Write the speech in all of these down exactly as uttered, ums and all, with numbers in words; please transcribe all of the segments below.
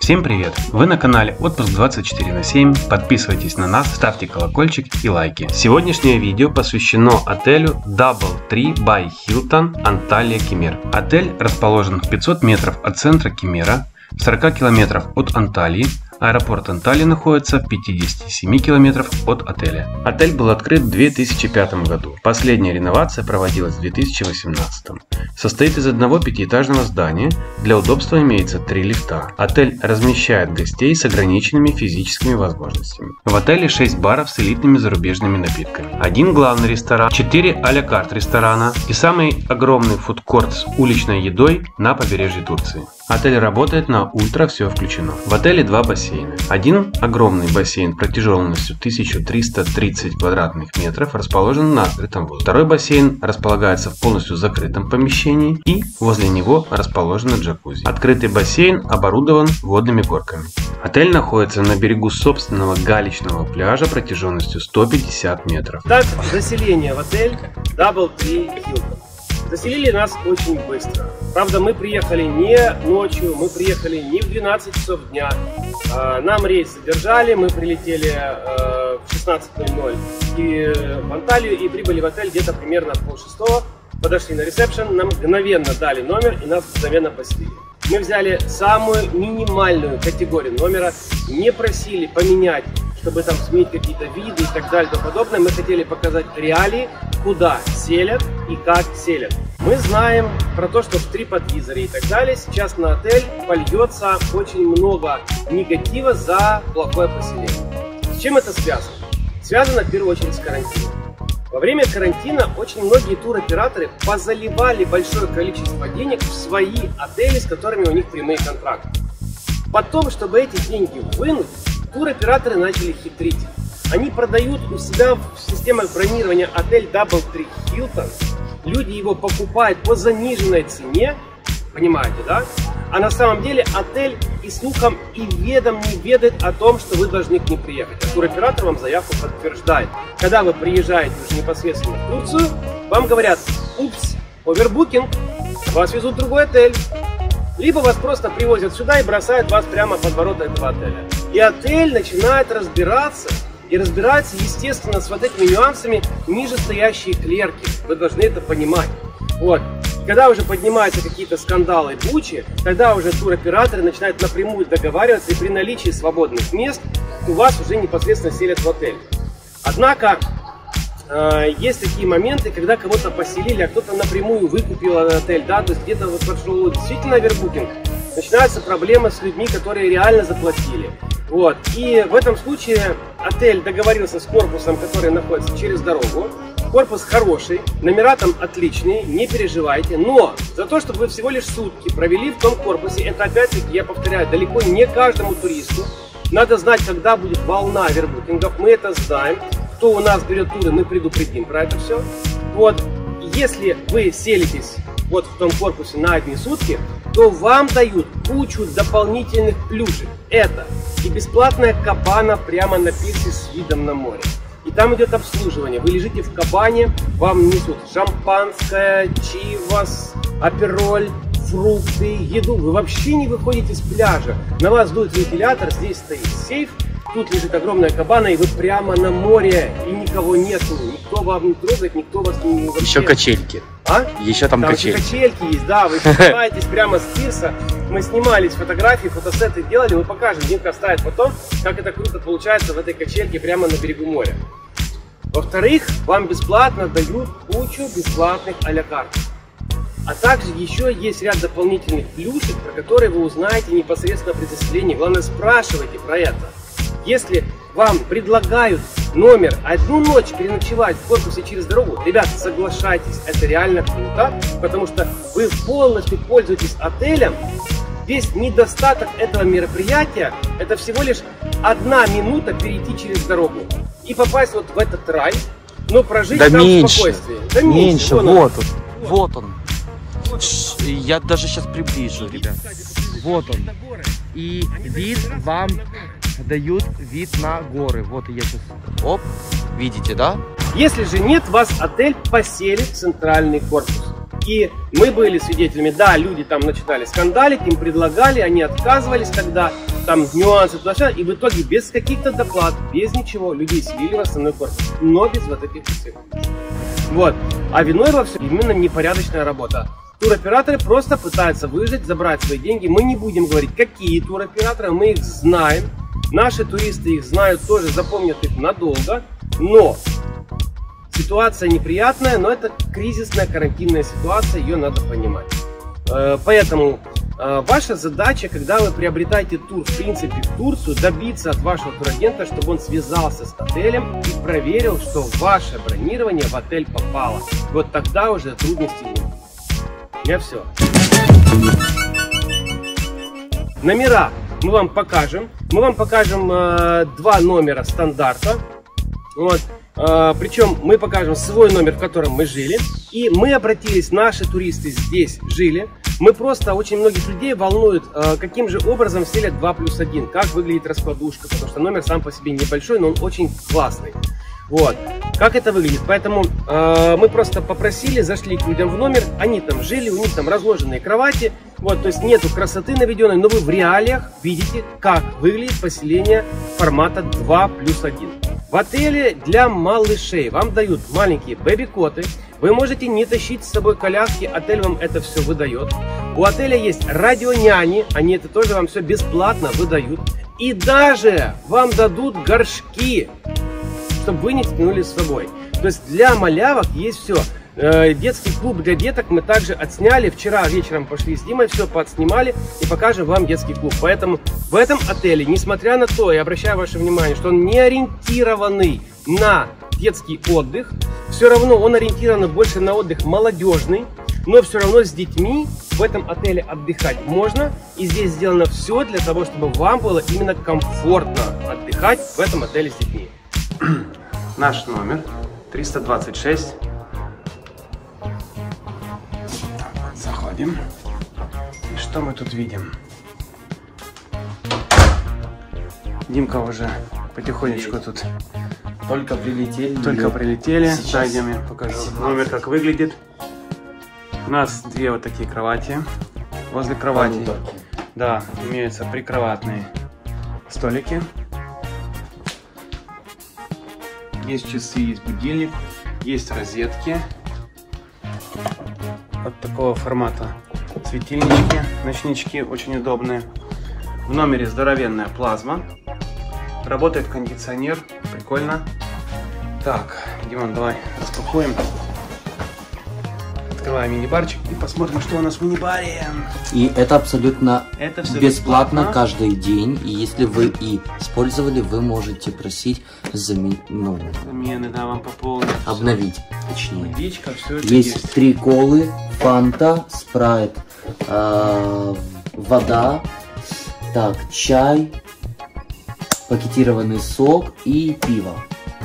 Всем привет! Вы на канале Отпуск двадцать четыре на семь. Подписывайтесь на нас, ставьте колокольчик и лайки. Сегодняшнее видео посвящено отелю DoubleTree by Hilton Анталия Кемер. Отель расположен в пятьсот метров от центра Кемера, в сорока километрах от Анталии. Аэропорт Анталии находится в пятидесяти семи километрах от отеля. Отель был открыт в две тысячи пятом году. Последняя реновация проводилась в две тысячи восемнадцатом. Состоит из одного пятиэтажного здания. Для удобства имеется три лифта. Отель размещает гостей с ограниченными физическими возможностями. В отеле шесть баров с элитными зарубежными напитками, один главный ресторан, четыре а-ля карт ресторана и самый огромный фудкорт с уличной едой на побережье Турции. Отель работает на ультра, все включено. В отеле два бассейна. Один огромный бассейн протяженностью тысяча триста тридцать квадратных метров расположен на открытом воздухе. Второй бассейн располагается в полностью закрытом помещении и возле него расположена джакузи. Открытый бассейн оборудован водными горками. Отель находится на берегу собственного галечного пляжа протяженностью сто пятьдесят метров. Так, заселение в отель DoubleTree Hilton. Заселили нас очень быстро. Правда, мы приехали не ночью, мы приехали не в двенадцать часов дня. Нам рейс задержали, мы прилетели в шестнадцать ноль ноль и в Анталию и прибыли в отель где-то примерно в полшестого. Подошли на ресепшн, нам мгновенно дали номер и нас мгновенно поселили. Мы взяли самую минимальную категорию номера, не просили поменять, чтобы там сменить какие-то виды и так далее и тому подобное. Мы хотели показать реалии, куда селят и как селят. Мы знаем про то, что в TripAdvisor и так далее сейчас на отель польется очень много негатива за плохое поселение. С чем это связано? Связано в первую очередь с карантином. Во время карантина очень многие туроператоры позаливали большое количество денег в свои отели, с которыми у них прямые контракты. Потом, чтобы эти деньги вынуть, туроператоры начали хитрить. Они продают у себя в системах бронирования отель DoubleTree Hilton. Люди его покупают по заниженной цене, понимаете, да? А на самом деле отель и слухом, и ведом не ведает о том, что вы должны к ним приехать. А туроператор вам заявку подтверждает. Когда вы приезжаете уже непосредственно в Турцию, вам говорят: упс, овербукинг, вас везут в другой отель. Либо вас просто привозят сюда и бросают вас прямо под ворота этого отеля. И отель начинает разбираться. И разбирается, естественно, с вот этими нюансами нижестоящие клерки. Вы должны это понимать. Вот. Когда уже поднимаются какие-то скандалы бучи, тогда уже туроператоры начинают напрямую договариваться, и при наличии свободных мест у вас уже непосредственно селят в отель. Однако, э, есть такие моменты, когда кого-то поселили, а кто-то напрямую выкупил отель, да, то есть где-то вот пошел действительно овербукинг. Начинаются проблемы с людьми, которые реально заплатили. Вот. И в этом случае отель договорился с корпусом, который находится через дорогу. Корпус хороший, номера там отличные, не переживайте. Но за то, чтобы вы всего лишь сутки провели в том корпусе, это опять-таки, я повторяю, далеко не каждому туристу. Надо знать, когда будет волна овербукингов. Мы это знаем. Кто у нас берет туры, мы предупредим про это все. Вот. Если вы селитесь вот в том корпусе на одни сутки, то вам дают кучу дополнительных плюшек. Это и бесплатная кабана прямо на пирсе с видом на море. И там идет обслуживание. Вы лежите в кабане, вам несут шампанское, чивас, апероль, фрукты, еду. Вы вообще не выходите с пляжа. На вас дует вентилятор, здесь стоит сейф. Тут лежит огромная кабана, и вы прямо на море, и никого нету. Никто вам не трогает, никто вас не... Вообще... Еще качельки. А? Еще там, там качельки. качельки есть, да, вы снимаетесь прямо с пирса. Мы снимались фотографии, фотосеты делали, мы покажем, Димка вставит потом, как это круто получается в этой качельке прямо на берегу моря. Во-вторых, вам бесплатно дают кучу бесплатных а-ля карт. А также еще есть ряд дополнительных плюшек, про которые вы узнаете непосредственно при заселении. Главное, спрашивайте про это. Если вам предлагают номер одну ночь переночевать в корпусе через дорогу, ребята, соглашайтесь, это реально круто, потому что вы полностью пользуетесь отелем. Весь недостаток этого мероприятия – это всего лишь одна минута перейти через дорогу и попасть вот в этот рай, но прожить да там меньше, в спокойствии. Да меньше, меньше, вот, вот он, вот он. Вот он. Я даже сейчас приближу, ребят. Вот он. И вид вам дают вид на горы. Вот я сейчас, оп, видите, да? Если же нет, вас отель поселит в центральный корпус. И мы были свидетелями, да, люди там начинали скандалить, им предлагали, они отказывались тогда. там нюансы, туда-сюда, и в итоге без каких-то доплат, без ничего, людей селили в основной корпус, но без вот этих всех. Вот. А виной во всем именно непорядочная работа. Туроператоры просто пытаются выжить, забрать свои деньги. Мы не будем говорить, какие туроператоры, мы их знаем. Наши туристы их знают тоже, запомнят их надолго. Но ситуация неприятная, но это кризисная карантинная ситуация, ее надо понимать. Поэтому ваша задача, когда вы приобретаете тур, в принципе, в Турцию, добиться от вашего турагента, чтобы он связался с отелем и проверил, что ваше бронирование в отель попало. Вот тогда уже трудностей нет. Я все. Номера мы вам покажем. Мы вам покажем э, два номера стандарта. Вот. Э, причем мы покажем свой номер, в котором мы жили. И мы обратились, наши туристы здесь жили. Мы просто, очень многих людей волнует, э, каким же образом селят два плюс один. Как выглядит раскладушка. Потому что номер сам по себе небольшой, но он очень классный. Вот. Как это выглядит? Поэтому э, мы просто попросили, зашли к людям в номер, они там жили, у них там разложенные кровати, вот, то есть нету красоты наведенной, но вы в реалиях видите, как выглядит поселение формата два плюс один. В отеле для малышей вам дают маленькие бэби-коты, вы можете не тащить с собой коляски, отель вам это все выдает. У отеля есть радионяни, они это тоже вам все бесплатно выдают. И даже вам дадут горшки, чтобы вы не тянули с собой. То есть для малявок есть все. Детский клуб для деток мы также отсняли. Вчера вечером пошли с Димой, все подснимали и покажем вам детский клуб. Поэтому в этом отеле, несмотря на то, я обращаю ваше внимание, что он не ориентированный на детский отдых, все равно он ориентирован больше на отдых молодежный, но все равно с детьми в этом отеле отдыхать можно. И здесь сделано все для того, чтобы вам было именно комфортно отдыхать в этом отеле с детьми. Наш номер триста двадцать шесть. Заходим. И что мы тут видим? Димка уже потихонечку тут. Только прилетели. Только прилетели. Сейчас Зайдем, я покажу номер, как выглядит. У нас две вот такие кровати. Возле кровати, да, имеются прикроватные столики. Есть часы, есть будильник, есть розетки. Вот такого формата светильнички, ночнички очень удобные. В номере здоровенная плазма. Работает кондиционер, прикольно. Так, Димон, давай распакуем. Открываем мини-барчик и посмотрим, что у нас в мини-баре. И это абсолютно это все бесплатно, бесплатно каждый день. И если вы и использовали, вы можете просить замен... ну, замены, да, вам пополнить. Обновить, точнее. Водичка, все это Есть, есть. три колы, фанта, спрайт, э, вода, так, чай, пакетированный сок и пиво.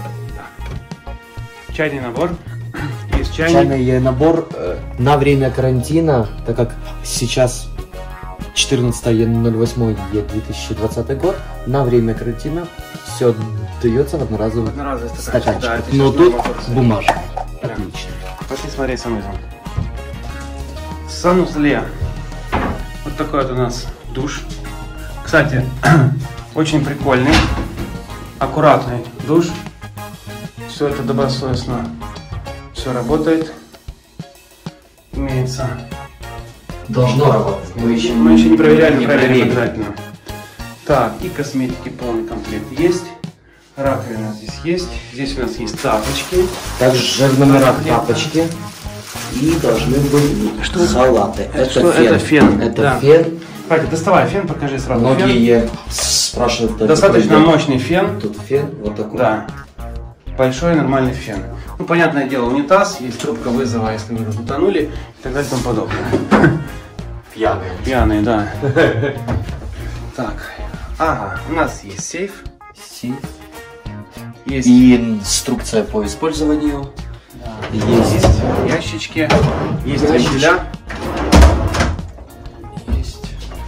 Чайный набор. Есть чайник. Чайный набор э, на время карантина, так как сейчас четырнадцатое ноль восьмое две тысячи двадцатый год, на время карантина все дается в одноразовый Одноразовый стаканчик. да, Но тут вопрос. бумажка. Да. Отлично. Пошли смотреть санузел. В санузле вот такой вот у нас душ. Кстати, очень прикольный, аккуратный душ. Все это добросовестно. Все работает. Имеется. Должно работать. Мы еще, Мы еще не проверяли, не проверили проверили. обязательно. Так, и косметики полный комплект есть. Раковина здесь есть. Здесь у нас есть тапочки. Также в номерах Где-то. тапочки. И должны быть Что это? халаты. Это, Что фен. это? Фен. Это Да. фен. Так, доставай фен, покажи сразу. Фен. Многие спрашивают. Достаточно какой мощный фен. Тут фен вот такой. Да. Большой нормальный фен. Ну, понятное дело, унитаз, есть трубка вызова, если вы утонули и так далее и тому подобное. Пьяные. Пьяные, да. Так, ага, у нас есть сейф. Сейф. Есть, И инструкция по использованию. да, Есть. есть ящички, есть Ящички. вентиля. Есть.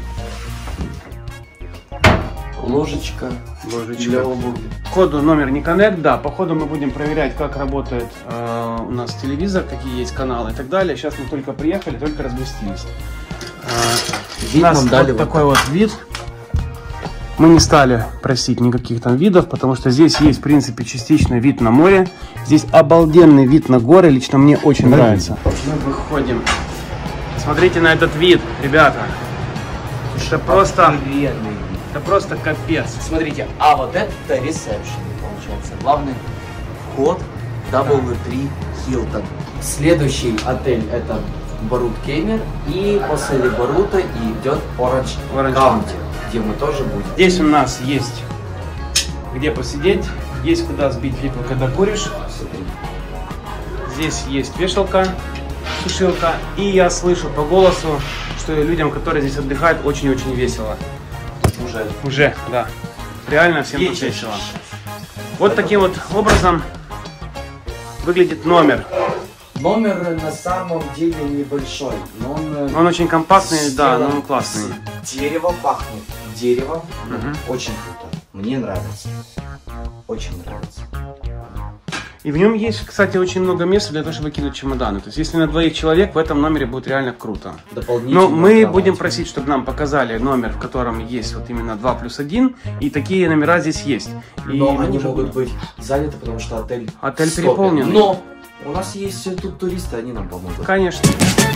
Ложечка. Ложечка. Для обуви. Коду номер не коннект, да, по ходу мы будем проверять, как работает э, у нас телевизор, какие есть каналы и так далее. Сейчас мы только приехали, только разместились. Э, Вид у нас нам дали вот вот такой вот вид. Мы не стали просить никаких там видов, потому что здесь есть, в принципе, частичный вид на море. Здесь обалденный вид на горы, лично мне очень нравится. Мы выходим. Смотрите на этот вид, ребята. Это просто, это просто капец. Смотрите, а вот это ресепшн, получается. Главный вход дабл ю три Hilton. Следующий отель это Барут Кемер. И после Барута идет Оранж Каунти, где мы тоже будем. Здесь у нас есть где посидеть, есть куда сбить липу, когда куришь. Здесь есть вешалка, сушилка. И я слышу по голосу, что людям, которые здесь отдыхают, очень-очень весело. Уже. Уже, да. Реально всем тут весело. Вот таким вот образом выглядит номер. Номер на самом деле небольшой, но он, он очень компактный, да, но он классный. Дерево пахнет деревом, Угу. очень круто. Мне нравится, очень нравится. И в нем есть, кстати, очень много места для того, чтобы кинуть чемоданы. То есть, если на двоих человек, в этом номере будет реально круто. Но мы будем просить, чтобы нам показали номер, в котором есть вот именно два плюс один. И такие номера здесь есть. И но они могут быть заняты, потому что отель Отель переполнен. Но у нас есть тут туристы, они нам помогут. Конечно.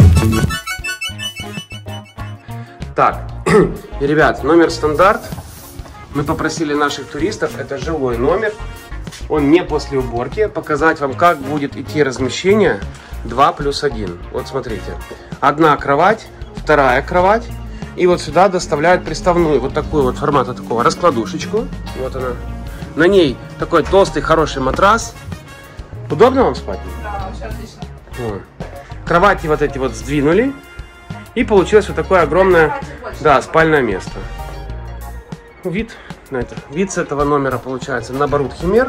Так, и, ребят, номер стандарт. Мы попросили наших туристов, это жилой номер. Он не после уборки. Показать вам, как будет идти размещение два плюс один. Вот смотрите. Одна кровать, вторая кровать. И вот сюда доставляют приставную, вот такую вот формата такого раскладушечку. Вот она. На ней такой толстый хороший матрас. Удобно вам спать? Да, вообще отлично. Вот. Кровати вот эти вот сдвинули. И получилось вот такое огромное, да, спальное место. Вид на это. Вид с этого номера получается на Барут Химер.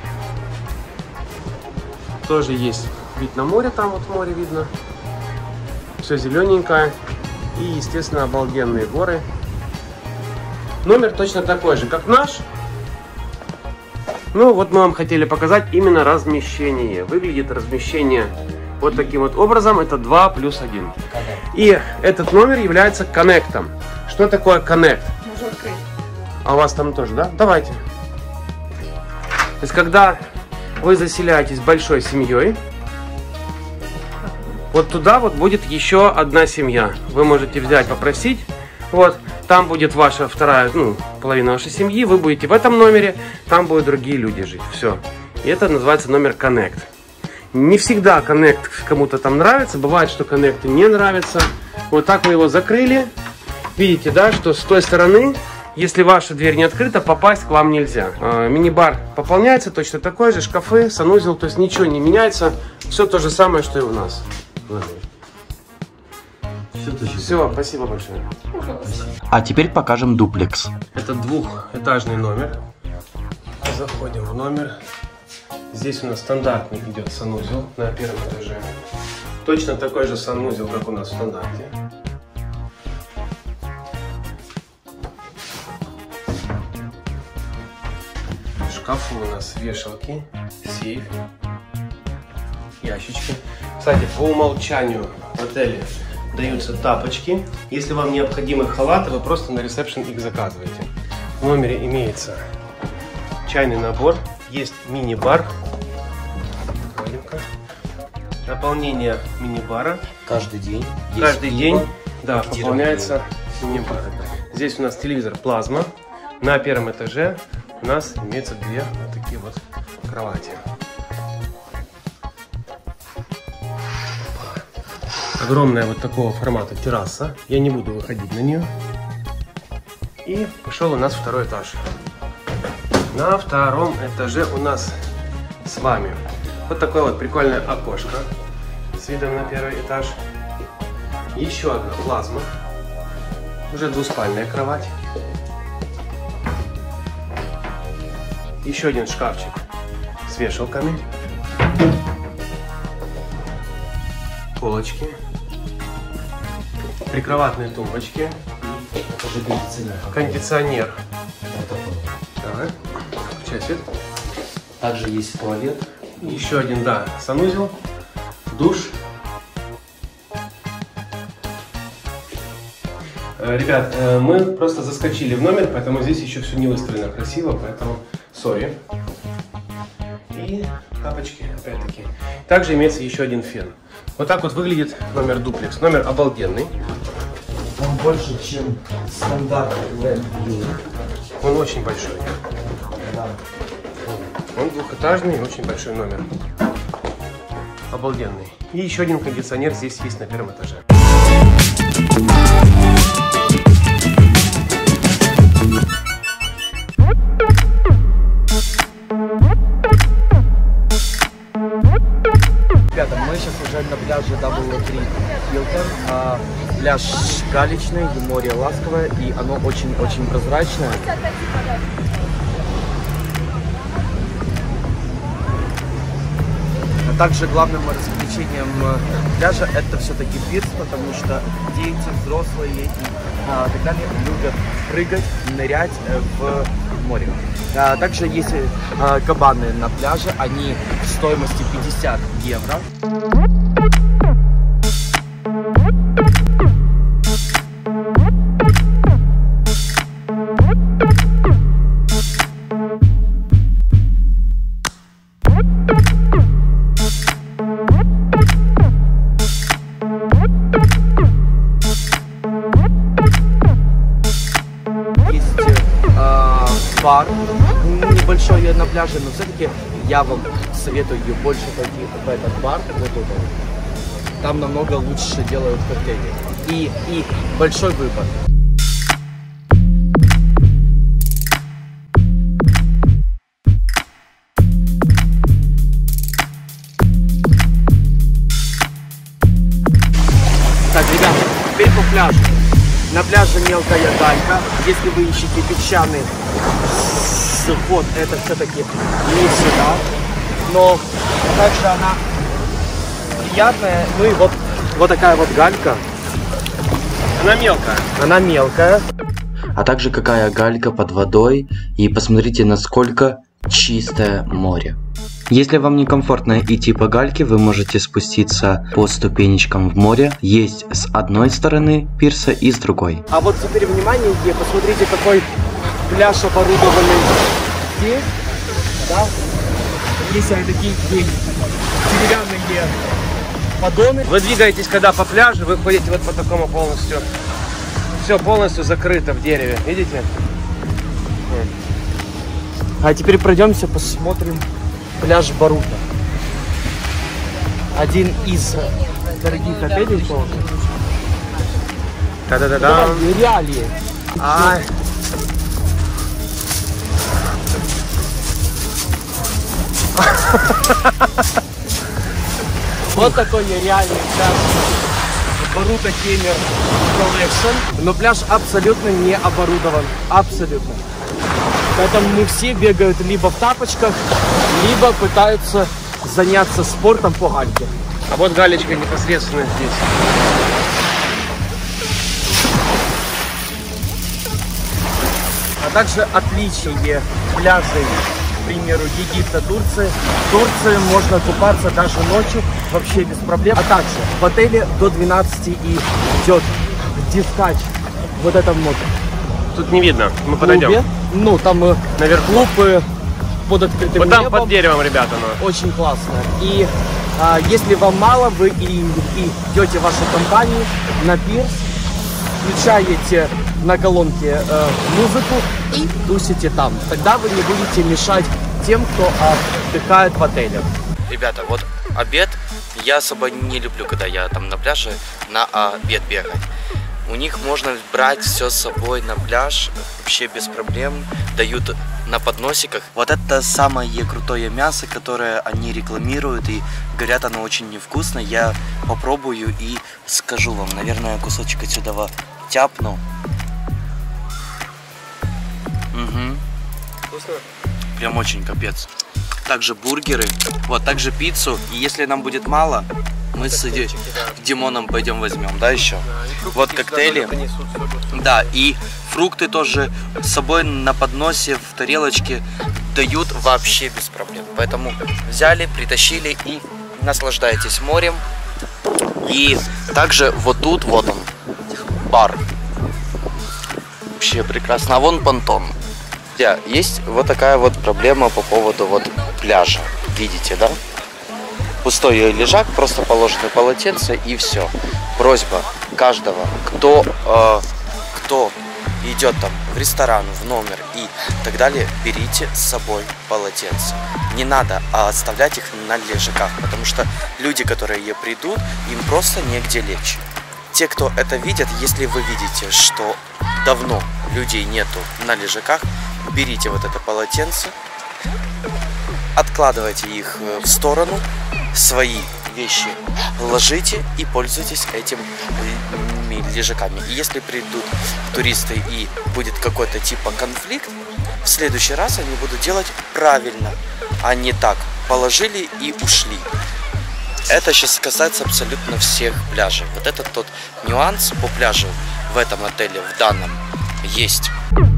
Тоже есть вид на море, там вот море видно. Все зелененькое. И, естественно, обалденные горы. Номер точно такой же, как наш. Ну, вот мы вам хотели показать именно размещение. Выглядит размещение вот таким вот образом. Это два плюс один. И этот номер является коннектом. Что такое коннект? Можно открыть. А у вас там тоже, да? Давайте. То есть, когда вы заселяетесь большой семьей, вот туда вот будет еще одна семья. Вы можете взять, попросить. Вот, там будет ваша вторая, ну, половина вашей семьи. Вы будете в этом номере, там будут другие люди жить. Все. И это называется номер Connect. Не всегда Connect кому-то там нравится. Бывает, что Connect не нравится. Вот так вы его закрыли. Видите, да, что с той стороны, если ваша дверь не открыта, попасть к вам нельзя. А, мини-бар пополняется точно такой же, шкафы, санузел, то есть ничего не меняется. Все то же самое, что и у нас. Все, Все спасибо большое. А теперь покажем дуплекс. Это двухэтажный номер. Заходим в номер. Здесь у нас стандартный идет санузел на первом этаже. Точно такой же санузел, как у нас в стандарте. В шкафу у нас вешалки, сейф, ящички. Кстати, по умолчанию в отеле даются тапочки. Если вам необходимы халаты, вы просто на ресепшн их заказываете. В номере имеется чайный набор, есть мини-бар. Наполнение мини-бара. Каждый день. Каждый день, да, пополняется мини-бар. Здесь у нас телевизор плазма. На первом этаже у нас имеются две вот такие вот кровати. Огромная вот такого формата терраса. Я не буду выходить на нее. И пошел у нас второй этаж. На втором этаже у нас с вами вот такое вот прикольное окошко с видом на первый этаж. Еще одна плазма. Уже двуспальная кровать. Еще один шкафчик с вешалками. Полочки. Прикроватные тумбочки. Кондиционер. Кондиционер. Давай. Включай свет. Также есть туалет. Еще один, да, санузел, душ. Ребят, мы просто заскочили в номер, поэтому здесь еще все не выстроено красиво, поэтому сори. И тапочки, опять-таки. Также имеется еще один фен. Вот так вот выглядит номер дуплекс. Номер обалденный. Он больше, чем стандартный. Он очень большой. Да. Он двухэтажный, очень большой номер. Обалденный. И еще один кондиционер здесь есть на первом этаже. Ребята, мы сейчас уже на пляже дабл три Hilton. А, пляж галечный, море ласковое, и оно очень-очень прозрачное. А также главным развлечением пляжа это все-таки пирс, потому что дети, взрослые и а, так далее любят прыгать, нырять в море. А, также есть а, кабаны на пляже, они в стоимости пятьдесят евро. Бар небольшой на пляже, но все-таки я вам советую больше пойти в этот бар, вот тут. Там намного лучше делают коктейли. И, и большой выбор. Так, ребята, теперь по пляжу. На пляже мелкая галька. Если вы ищете песчаный ход, это все-таки не сюда. Но также она приятная. Ну и вот, вот такая вот галька. Она мелкая. Она мелкая. А также какая галька под водой. И посмотрите, насколько чистое море. Если вам некомфортно идти по гальке, вы можете спуститься по ступенечкам в море. Есть с одной стороны пирса и с другой. А вот теперь внимание, посмотрите, какой пляж оборудованный здесь. Да? Есть такие деревянные поддоны. Вы двигаетесь, когда по пляжу, вы ходите вот по такому полностью. Все полностью закрыто в дереве. Видите? А теперь пройдемся, посмотрим пляж Барута. Один из дорогих отелей тоже. Да-да-да-да. Реалии. Ай. Вот такой нереальный пляж Барута Кемер Collection. Но пляж абсолютно не оборудован. Абсолютно. Поэтому мы все бегают либо в тапочках, либо пытаются заняться спортом по гальке. А вот галечка непосредственно здесь. А также отличие пляжей, к примеру, Египта, Турции. В Турции можно купаться даже ночью, вообще без проблем. А также в отеле до двенадцати и идет дискач. Вот это вот. Тут не видно, мы подойдем. Клубе. Ну, там наверху клубы под открытым вот там небом. под деревом, ребята. Но. Очень классно. И а, если вам мало, вы и, и идете в вашу компанию на пирс, включаете на колонке э, музыку и тусите там. Тогда вы не будете мешать тем, кто отдыхает в отеле. Ребята, вот обед я особо не люблю, когда я там на пляже на обед бегать. У них можно брать все с собой на пляж, вообще без проблем, дают на подносиках. Вот это самое крутое мясо, которое они рекламируют, и говорят, оно очень невкусно. Я попробую и скажу вам, наверное, кусочек отсюда тяпну. Угу. Вкусно? Прям очень капец. Также бургеры, вот, также пиццу, и если нам будет мало, мы с Димоном пойдем возьмем, да, еще? Да, вот коктейли. Да, и фрукты тоже с собой на подносе, в тарелочке дают вообще без проблем. Поэтому взяли, притащили и наслаждайтесь морем. И также вот тут, вот он, бар. вообще прекрасно. А вон понтон. Есть вот такая вот проблема по поводу вот пляжа. Видите, да? Пустой лежак, просто положены полотенца и все. Просьба каждого, кто, э, кто идет там в ресторан, в номер и так далее, берите с собой полотенца. Не надо оставлять их на лежаках, потому что люди, которые придут, им просто негде лечь. Те, кто это видят, если вы видите, что давно людей нету на лежаках, берите вот это полотенце, откладывайте их в сторону, свои вещи ложите и пользуйтесь этими лежаками. И если придут туристы и будет какой-то типа конфликт, в следующий раз они будут делать правильно, а не так. Положили и ушли. Это сейчас касается абсолютно всех пляжей. Вот это тот нюанс по пляжу в этом отеле, в данном, есть.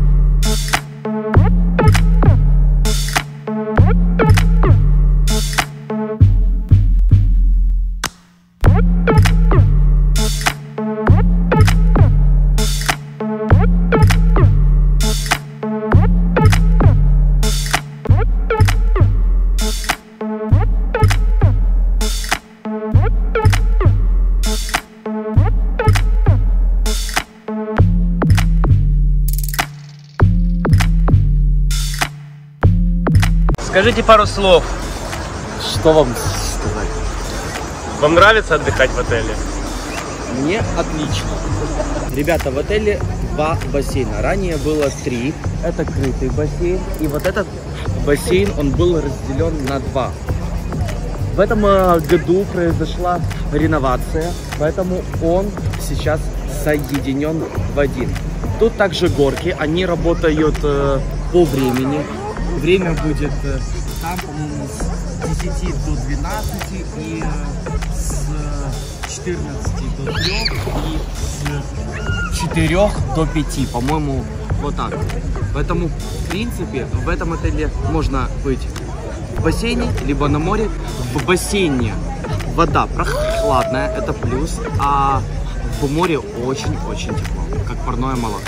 Скажите пару слов. Что вам сказать? Вам нравится отдыхать в отеле? Мне отлично. Ребята, в отеле два бассейна. Ранее было три. Это крытый бассейн. И вот этот бассейн, он был разделен на два. В этом году произошла реновация, поэтому он сейчас соединен в один. Тут также горки, они работают э, по времени. Время будет э, там, по-моему, с десяти до двенадцати и э, с четырнадцати до трёх и с четырёх до пяти, по-моему, вот так. Поэтому, в принципе, в этом отеле можно быть в бассейне, либо на море. В бассейне вода прохладная, это плюс, а в море очень-очень тепло, как парное молоко.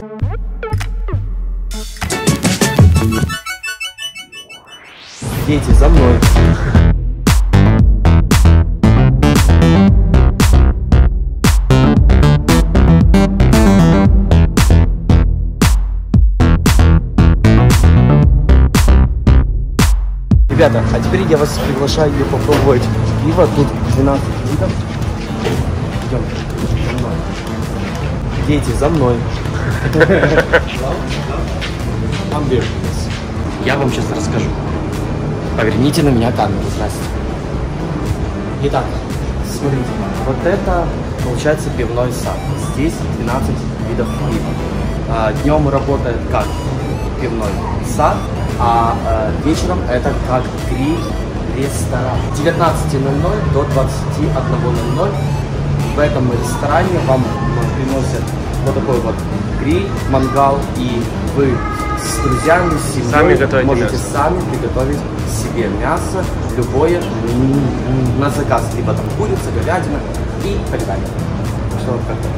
Дети, за мной. Ребята, а теперь я вас приглашаю попробовать пиво. Тут двенадцать видов. Идем. Дети, за мной. Я вам сейчас расскажу. Поверните на меня камеру, здрасте. Итак, смотрите, вот это получается пивной сад. Здесь двенадцать видов пива. А, днем работает как пивной сад, а, а вечером это как гриль-ресторан. С девятнадцати ноль-ноль до двадцати одного ноль-ноль в этом ресторане вам приносят вот такой вот гриль, мангал, и вы с друзьями, с семьей сами можете мясо. сами приготовить себе мясо, любое на заказ, либо там курица, говядина и так далее. Что вот как-то.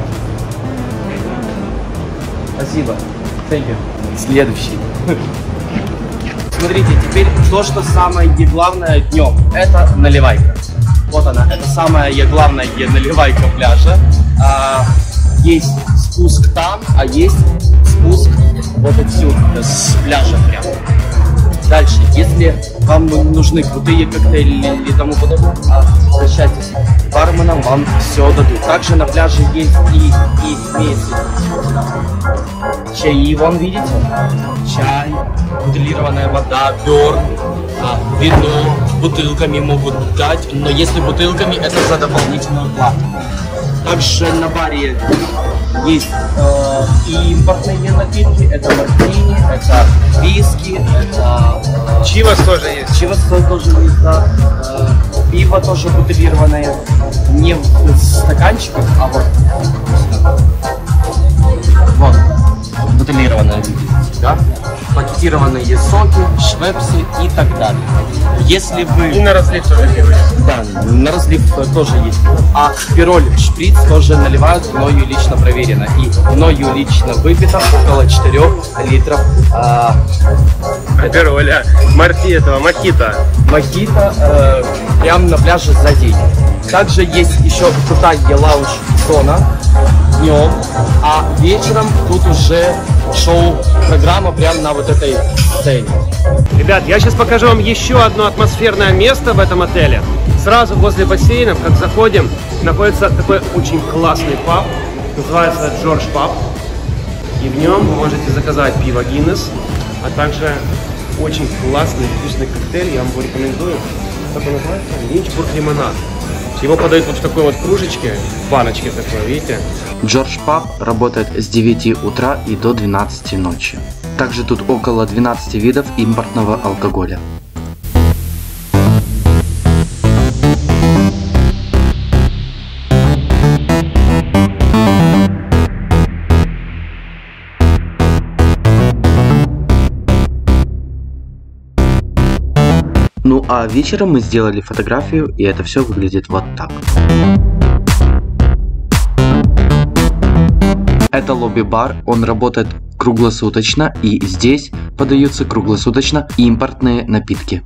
Спасибо. Thank you. Следующий. Смотрите, теперь то, что самое главное днем, это наливайка. Вот она, это самая главная наливайка пляжа. А, есть спуск там, а есть спуск вот отсюда, с пляжа прямо. Дальше, если вам нужны крутые коктейли или тому подобное, обращайтесь к барменам, вам все дадут. Также на пляже есть и, и имеется чаи, вон видите? Чай, бутилированная вода, бёрн, а, вино бутылками могут дать, но если бутылками, это за дополнительную плату. Также на баре есть э, и импортные напитки, это мартини, это виски, это э, Чивас тоже есть. Чивас тоже есть, да. Э, пиво тоже бутилированное, не в стаканчиках, а вот вот бутилированное, видите, да? В пакете газированные соки, швепсы и так далее. Если вы... И на разлив тоже делаете. Да, на разлив тоже есть. А пироль шприц тоже наливают, мною лично проверено. И мною лично выпито около четырёх литров а... Апероля, марти этого, мохито. Мохито э, прямо на пляже за день. Также есть еще крутая лаунж-зона днем, а вечером тут уже шоу-программа прямо на вот этой сцене. Ребят, я сейчас покажу вам еще одно атмосферное место в этом отеле. Сразу возле бассейнов, как заходим, находится такой очень классный паб. Называется Джордж Паб. И в нем вы можете заказать пиво Гиннес, а также очень классный вкусный коктейль. Я вам его рекомендую. Как он называется? Линчбург лимонад. Его подают вот в такой вот кружечке, в баночке такой, видите? Джордж Паб работает с девяти утра и до двенадцати ночи. Также тут около двенадцати видов импортного алкоголя. Ну а вечером мы сделали фотографию, и это все выглядит вот так. Это лобби-бар, он работает круглосуточно, и здесь подаются круглосуточно импортные напитки.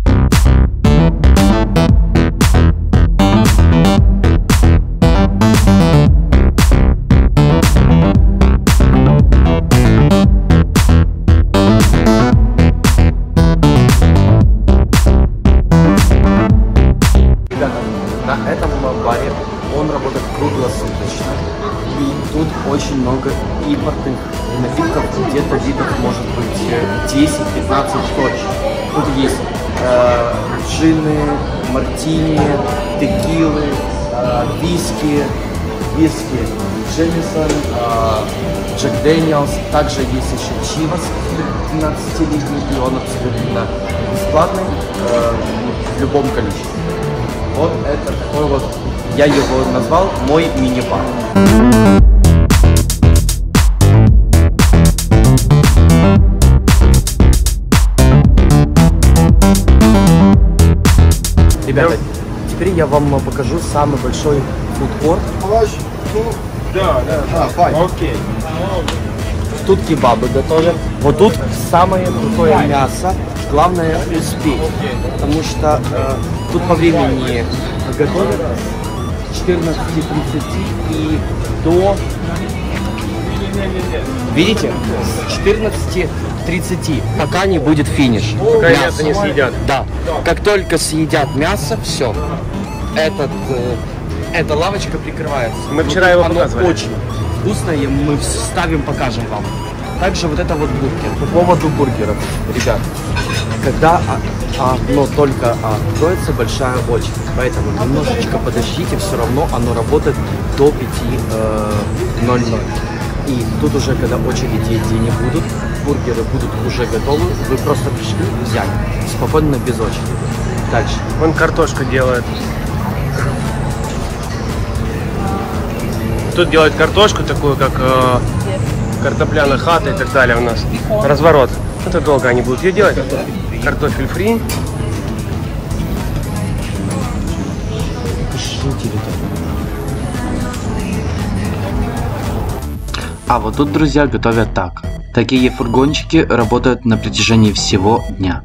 На этом баре он работает круглосуточно, и тут очень много импортных напитков, где-то видов может быть десять-пятнадцать точно. Тут есть э, джины, мартини, текилы, э, виски, виски Джемисон, э, Джек Дэниелс, также есть еще Чивас двенадцатилетний, и он абсолютно бесплатный э, в любом количестве. Вот это такой вот, я его назвал мой мини-бар. Ребята, теперь я вам покажу самый большой фудкорт. Да, да, да, окей. Тут кебабы готовят. Вот тут самое крутое мясо. Главное успеть, потому что э, тут по времени готовят с четырнадцати тридцати и до, видите, с четырнадцати тридцати, пока не будет финиш. Пока мясо не съедят. Да. Как только съедят мясо, все. Этот, э, эта лавочка прикрывается. Мы вчера его оно показывали. Очень вкусное, и мы вставим, покажем вам. Также вот это вот бургер. По поводу бургеров, ребят, когда оно только откроется, большая очередь, поэтому немножечко подождите, все равно оно работает до пяти ноль ноль. И тут уже, когда очереди не будут, бургеры будут уже готовы, вы просто пришли, взяли, спокойно, без очереди. Дальше. Он картошку делает. Тут делают картошку такую, как э, картопляная хата и так далее у нас. Разворот. Это долго они будут ее делать. Картофель фри. А вот тут, друзья, готовят так. Такие фургончики работают на протяжении всего дня.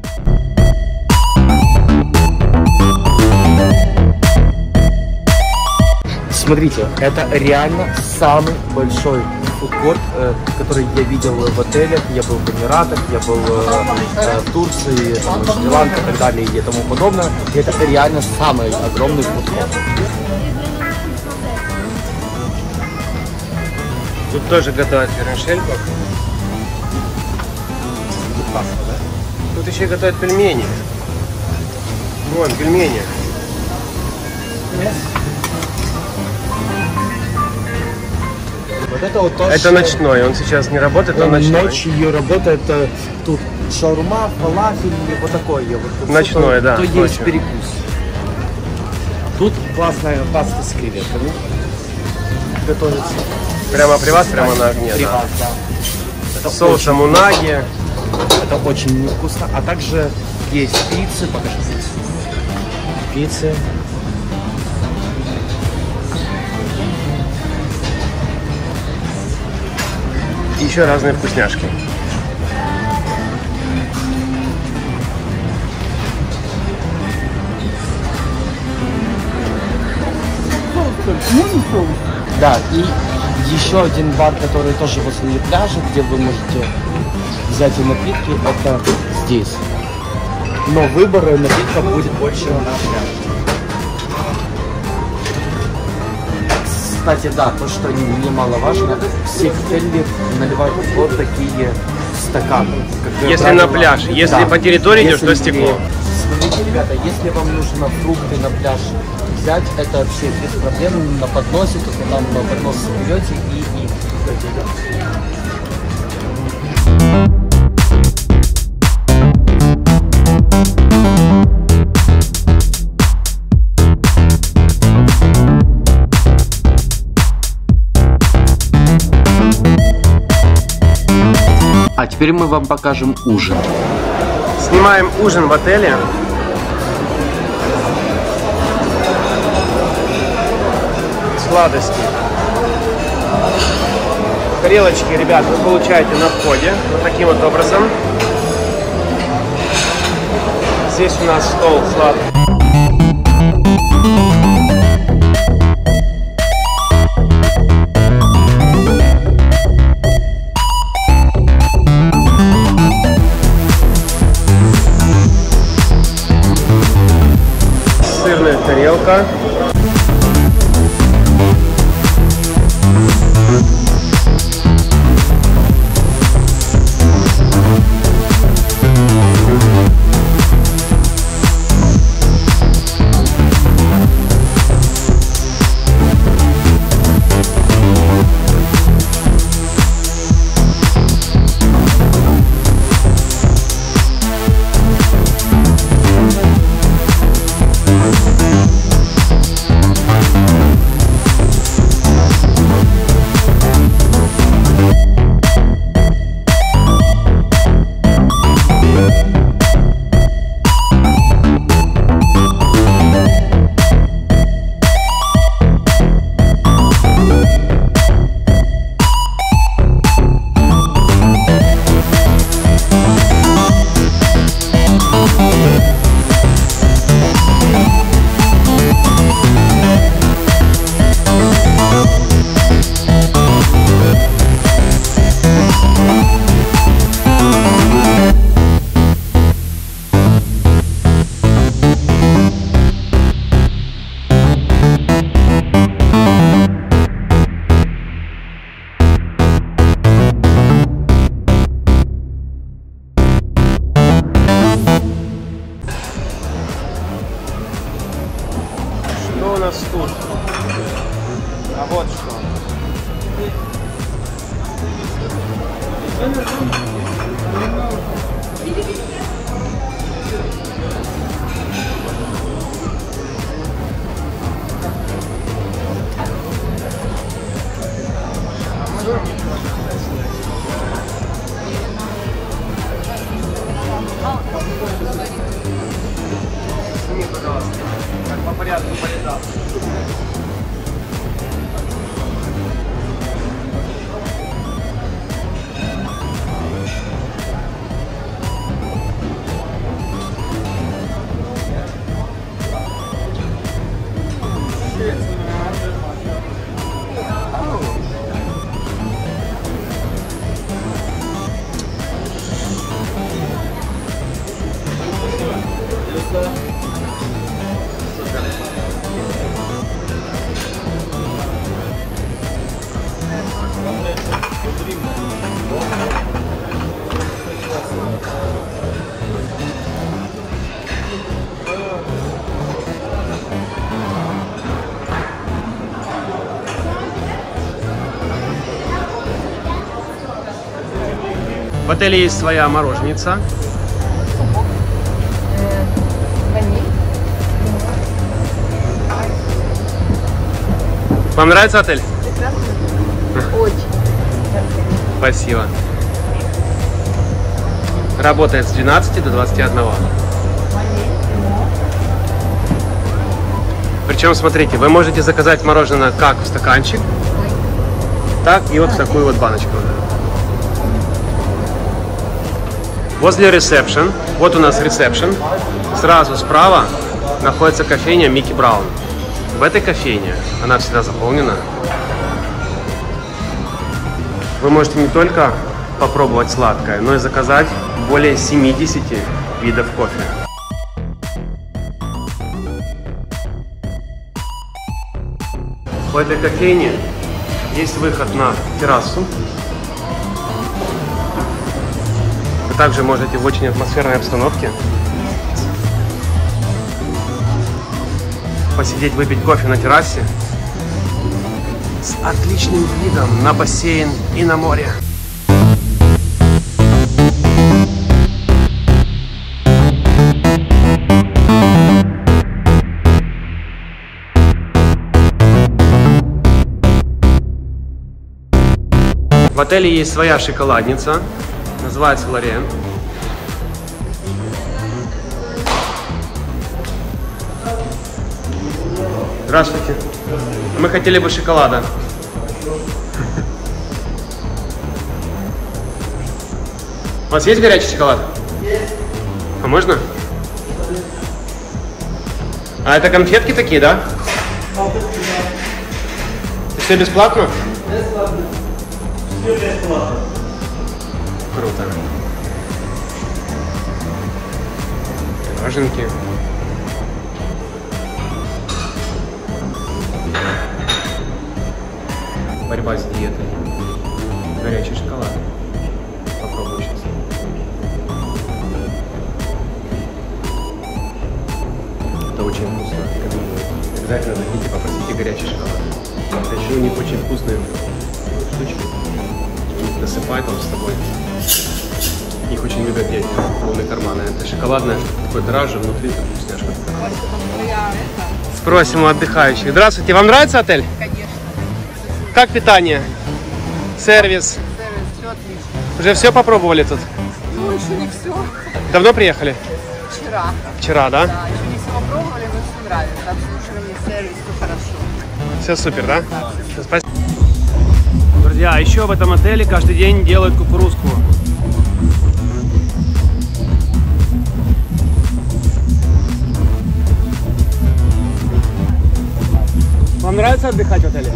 Смотрите, это реально самый большой фудкорт, э, который я видел в отелях. Я был в Эмиратах, я был э, в Турции, там, Шри-Ланка и так далее и тому подобное. И это реально самый огромный фудкорт. Тут тоже готовят вермишельку. Тут еще готовят пельмени. Вон, пельмени. Вот это вот то, Это что... ночной, он сейчас не работает, он ночной. Ночью работает э, тут шаурма, фалафель, вот такое. Вот, Ночное, то, да, то есть ночью. перекус. Тут классная паста с креветками готовится. Прямо при вас, прямо на огне. При Да. вас, да. Это С соусом очень унаги. Это очень вкусно. А также есть пиццы. Покажи пиццу. Пиццы. И еще разные вкусняшки. Да, и еще один бар, который тоже возле пляжа, где вы можете взять и напитки, это здесь. Но выбора напитков будет больше на пляже. Кстати, да, то, что немаловажно, все коктейли наливают вот такие стаканы. Как Если правило, на пляж, если да. по территории идешь, Если то стекло. Смотрите, ребята, если вам нужно фрукты на пляж взять, это вообще без проблем на подносе, то вы там на поднос берете и, и А теперь мы вам покажем ужин. Снимаем ужин в отеле. Сладости. Тарелочки, ребят, вы получаете на входе. Вот таким вот образом. Здесь у нас стол сладкий. Сырная тарелка. Что у нас тут? А вот что. Сними, пожалуйста, как по порядку полетал. В отеле есть своя мороженица. Вам нравится отель? Очень. Спасибо. Работает с двенадцати до двадцати одного. Причем, смотрите, вы можете заказать мороженое как в стаканчик, так и вот в такую вот баночку. Возле ресепшн, вот у нас ресепшн, сразу справа находится кофейня Микки Браун. В этой кофейне, она всегда заполнена, вы можете не только попробовать сладкое, но и заказать более семидесяти видов кофе. В этой кофейне есть выход на террасу. Вы также можете в очень атмосферной обстановке посидеть, выпить кофе на террасе с отличным видом на бассейн и на море. В отеле есть своя шоколадница, называется Лориен. Здравствуйте. Мы хотели бы шоколада. У вас есть горячий шоколад? Есть. А можно? А это конфетки такие, да? Конфетки, да. Все бесплатно? Бесплатно. Все бесплатно. Круто. Пироженки. Борьба с диетой. Горячий шоколад. Попробую сейчас. Это очень вкусно. Обязательно зайдите, попросите горячий шоколад. Еще у них очень вкусные штучки. Досыпай там с тобой. Их очень любят дети. Полные карманы. Это шоколадное, такое дрожжи, внутри это вкусняшка. Спросим у отдыхающих. Здравствуйте, вам нравится отель? Конечно. Как питание? Сервис? Сервис, все отлично. Уже все попробовали тут? Ну, еще не все. Давно приехали? Вчера. Вчера, да? Да, еще не все попробовали, но все нравится. Обслуживание, сервис, все хорошо. Все супер, да? Да. Спасибо. Друзья, еще в этом отеле каждый день делают кукурузку. Вам нравится отдыхать в отеле?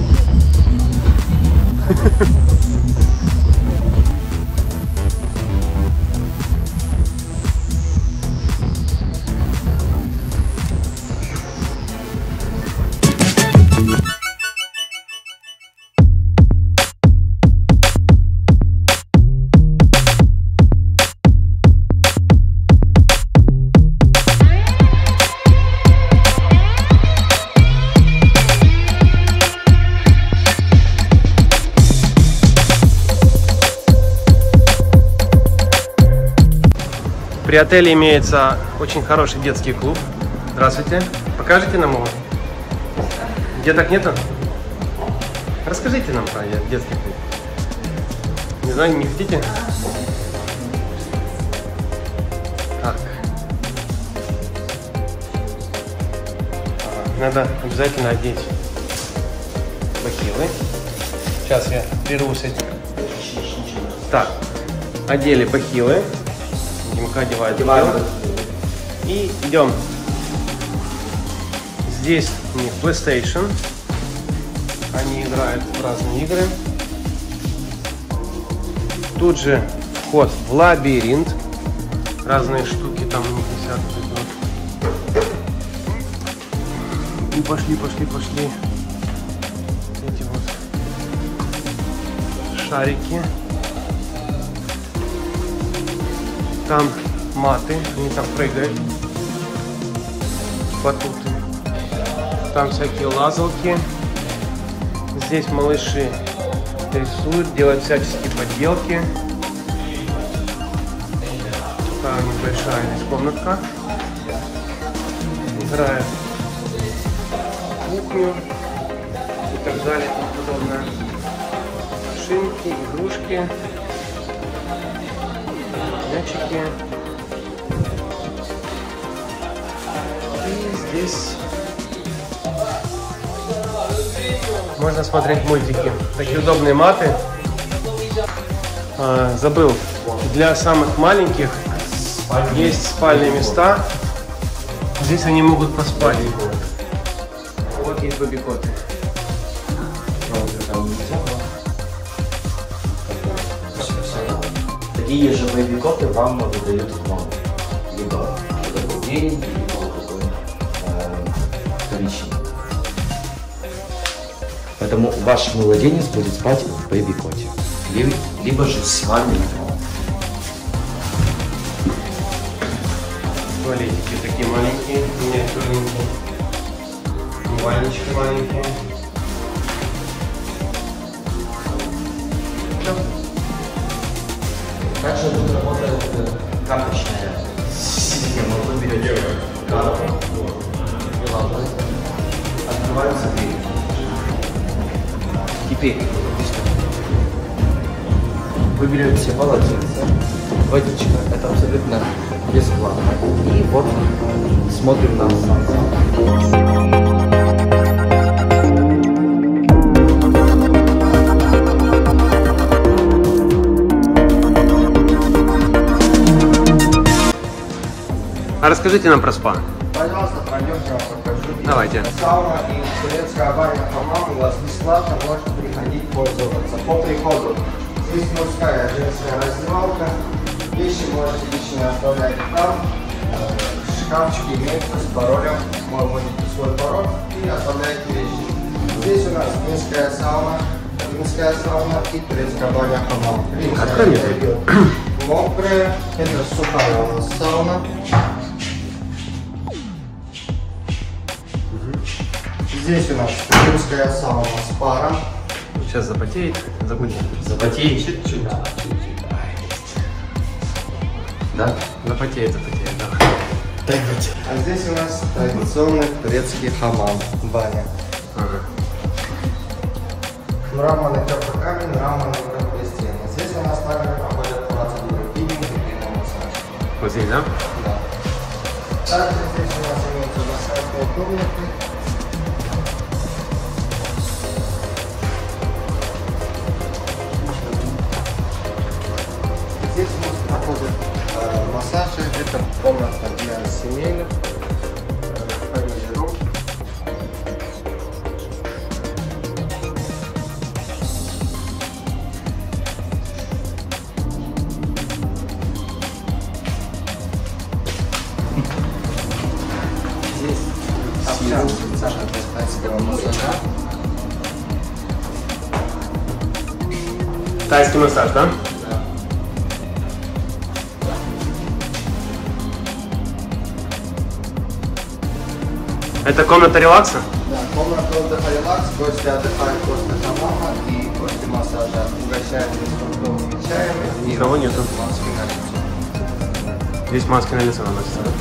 При отеле имеется очень хороший детский клуб. Здравствуйте. Покажите нам его? Деток нету? Расскажите нам про детский клуб. Не знаю, не хотите? Так. Надо обязательно одеть бахилы. Сейчас я прервусь этим. Так, одели бахилы. Димка одевает бахилы. И идем. Здесь у них PlayStation. Они играют в разные игры. Тут же вход в лабиринт. Разные штуки там у них висят. И пошли, пошли, пошли. Эти вот шарики. Там маты, они там прыгают. Батуты. Там всякие лазалки. Здесь малыши рисуют, делают всяческие поделки. Такая небольшая здесь комнатка. Играют в кухню и так далее и тому подобное. Машинки, игрушки. мячики. И здесь можно смотреть мультики. Такие удобные маты. А, забыл. Для самых маленьких есть спальные места. Здесь они могут поспать. Вот есть бэби-коты. Такие же бэби-коты вам выдают в номер. Либо такой беленький, либо вот такой э, коричневый. Поэтому ваш младенец будет спать в бэби-коте. Либо, либо же с вами. Туалетики такие маленькие, миниатюрненькие. Умывальнички маленькие. Также тут работает карточная система. Вы берете карту, открываются двери. Теперь вы берете полотенце, водичка, это абсолютно бесплатно. И вот смотрим на сайт. А расскажите нам про спа. Пожалуйста, пройдемте, я вам покажу. Давайте. Сауна и турецкая баня хамам у вас бесплатно, можете приходить пользоваться. По приходу здесь мужская, женская раздевалка. Вещи можете лично оставлять там. Шкафчики имеются с паролем. Вы вводите свой пароль и оставляете вещи. Здесь у нас финская сауна, финская сауна и турецкая баня хамам. Открой мне. Мокрая, это сухая у нас сауна. Здесь у нас финская сауна с паром. Сейчас запотеет, загудит. Запотеет чуть-чуть. Да? Запотеет, запотеет, да. А здесь у нас традиционный турецкий хамам, баня. Ага. Мраморный теплый камень, мраморные теплые стены. Здесь у нас также проходят процедуры пилинг и пеномассаж. Вот здесь, да? Да. Также здесь у нас имеются массажные комнаты. Здесь у нас проходят э, массажи. Это комната для семейных. Здесь сеанс тайского массажа. Тайский массаж, да? Да. Это комната релакса? Да, комната отдыха релакс, гости отдыхают после хамама и после массажа угощают бесплатными чаями. Никого нету. Маски на лицо. Здесь маски на лицо наносятся, да?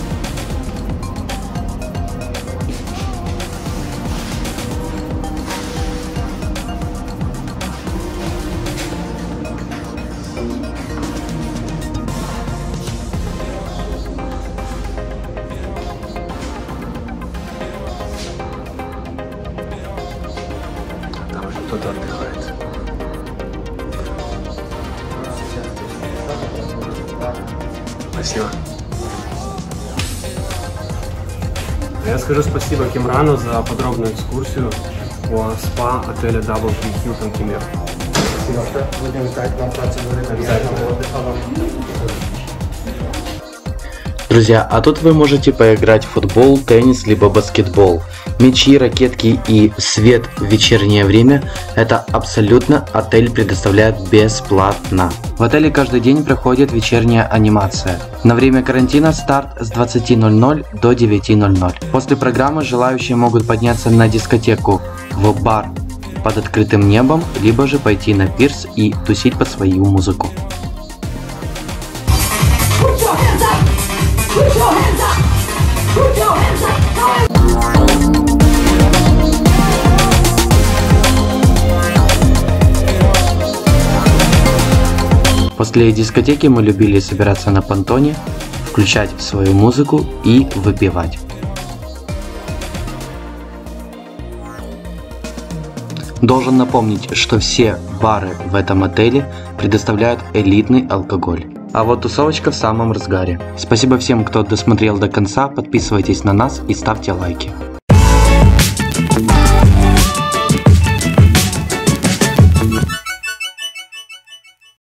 Там уже кто-то отдыхает. Спасибо. Я скажу спасибо Кимрану за подробную экскурсию по спа отеля Дабл три Hilton Кемер. Спасибо. Будем ждать на процедуре приятного отдыха вам. Друзья, а тут вы можете поиграть в футбол, теннис, либо баскетбол. Мячи, ракетки и свет в вечернее время – это абсолютно отель предоставляет бесплатно. В отеле каждый день проходит вечерняя анимация. На время карантина старт с двадцати ноль-ноль до девяти ноль-ноль. После программы желающие могут подняться на дискотеку, в бар под открытым небом, либо же пойти на пирс и тусить под свою музыку. После После дискотеки мы любили собираться на понтоне, включать свою музыку и выпивать. Должен напомнить, что все бары в этом отеле предоставляют элитный алкоголь. А вот тусовочка в самом разгаре. Спасибо всем, кто досмотрел до конца, подписывайтесь на нас и ставьте лайки.